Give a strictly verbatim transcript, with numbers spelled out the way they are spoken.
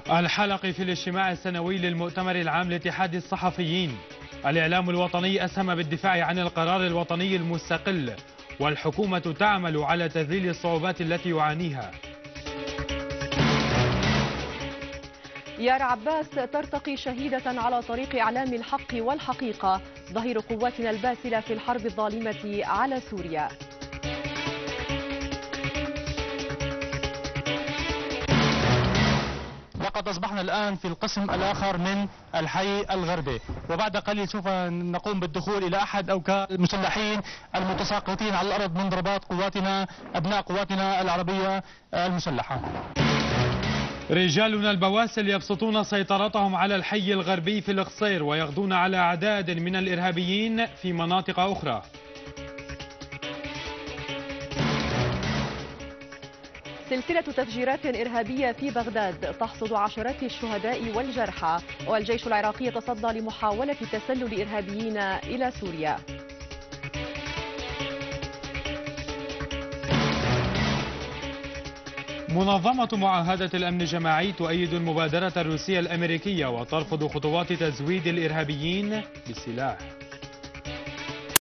الحلقي في الاجتماع السنوي للمؤتمر العام لاتحاد الصحفيين. الإعلام الوطني أسهم بالدفاع عن القرار الوطني المستقل، والحكومة تعمل على تذليل الصعوبات التي يعانيها. يار عباس ترتقي شهيدة على طريق إعلام الحق والحقيقة، ظهير قواتنا الباسلة في الحرب الظالمة على سوريا. وقد أصبحنا الآن في القسم الآخر من الحي الغربي، وبعد قليل سوف نقوم بالدخول إلى أحد أوكار المسلحين المتساقطين على الأرض من ضربات قواتنا أبناء قواتنا العربية المسلحة. رجالنا البواسل يبسطون سيطرتهم على الحي الغربي في القصير، ويغدون على أعداد من الإرهابيين في مناطق أخرى. سلسلة تفجيرات إرهابية في بغداد تحصد عشرات الشهداء والجرحى، والجيش العراقي يتصدى لمحاولة تسلل إرهابيين إلى سوريا. منظمة معاهدة الأمن الجماعي تؤيد المبادرة الروسية الأمريكية وترفض خطوات تزويد الإرهابيين بالسلاح.